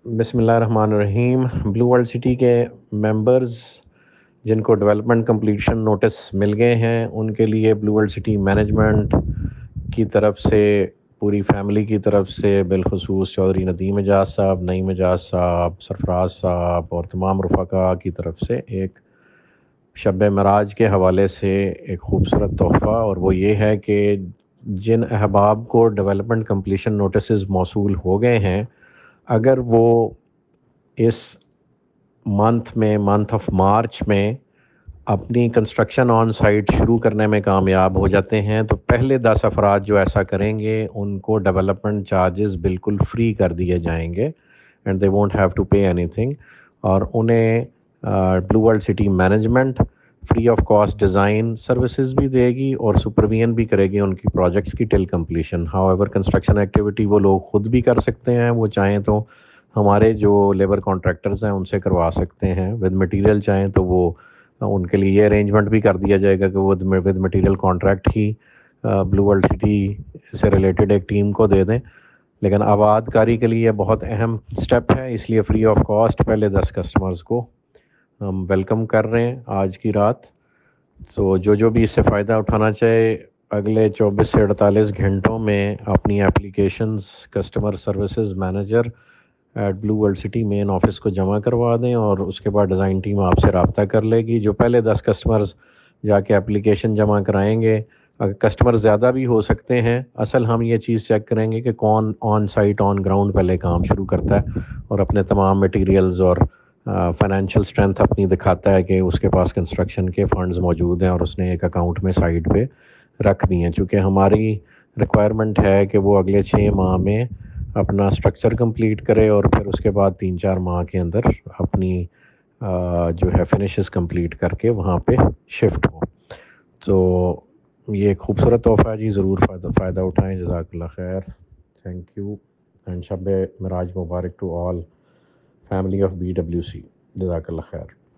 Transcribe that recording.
بسم اللہ الرحمن الرحیم۔ بلو ورلڈ سٹی کے ممبرز جن کو ڈیولپمنٹ کمپلیشن نوٹس مل گئے ہیں، ان کے لیے بلو ورلڈ سٹی مینجمنٹ کی طرف سے، پوری فیملی کی طرف سے، بالخصوص چودھری ندیم اعجاز صاحب، نعیم اعجاز صاحب، سرفراز صاحب اور تمام رفقا کی طرف سے ایک شب معراج کے حوالے سے ایک خوبصورت تحفہ، اور وہ یہ ہے کہ جن احباب کو ڈیولپمنٹ کمپلیشن نوٹسز موصول ہو گئے ہیں، اگر وہ اس منتھ آف مارچ میں اپنی کنسٹرکشن آن سائٹ شروع کرنے میں کامیاب ہو جاتے ہیں، تو پہلے 10 افراد جو ایسا کریں گے ان کو ڈیولپمنٹ چارجز بالکل فری کر دیے جائیں گے، and they won't have to pay anything, اور انہیں Blue World City management free of cost design services بھی دے گی اور سپرویژن بھی کرے گی ان کی پروجیکٹس کی till completion. However construction activity وہ لوگ خود بھی کر سکتے ہیں، وہ چاہیں تو ہمارے جو لیبر کانٹریکٹرز ہیں ان سے کروا سکتے ہیں، ود مٹیریل چاہیں تو وہ ان کے لیے یہ ارینجمنٹ بھی کر دیا جائے گا کہ وہ ود مٹیریل کانٹریکٹ ہی بلو ورلڈ سٹی سے ریلیٹڈ ایک ٹیم کو دے دیں، لیکن آباد کاری کے لیے بہت اہم سٹیپ ہے، اس لیے فری آف کاسٹ پہلے 10 کسٹمرز کو ہم ویلکم کر رہے ہیں آج کی رات۔ تو جو بھی اس سے فائدہ اٹھانا چاہے، اگلے 24 سے 48 گھنٹوں میں اپنی applications customer services manager at Blue World City main office کو جمع کروا دیں، اور اس کے بعد ڈیزائن ٹیم آپ سے رابطہ کر لے گی۔ جو پہلے 10 کسٹمرز جا کے اپلیکیشن جمع کرائیں گے، اگر کسٹمر زیادہ بھی ہو سکتے ہیں، اصل ہم یہ چیز چیک کریں گے کہ کون آن سائٹ آن گراؤنڈ پہلے کام شروع کرتا ہے اور اپنے تمام مٹیریلز اور فائنینشیل اسٹرینتھ اپنی دکھاتا ہے کہ اس کے پاس کنسٹرکشن کے فنڈز موجود ہیں اور اس نے ایک اکاؤنٹ میں سائٹ پہ رکھ دی ہیں، چونکہ ہماری ریکوائرمنٹ ہے کہ وہ اگلے 6 ماہ میں اپنا اسٹرکچر کمپلیٹ کرے اور پھر اس کے بعد 3-4 ماہ کے اندر اپنی جو ہے فنشز کمپلیٹ کر کے وہاں پہ شفٹ ہو۔ تو یہ ایک خوبصورت تحفہ ہے جی، ضرور فائدہ اٹھائیں۔ جزاک اللہ خیر، تھینک یو، اینڈ شب معراج مبارک to all family of BWC۔ جزاک اللہ خیر۔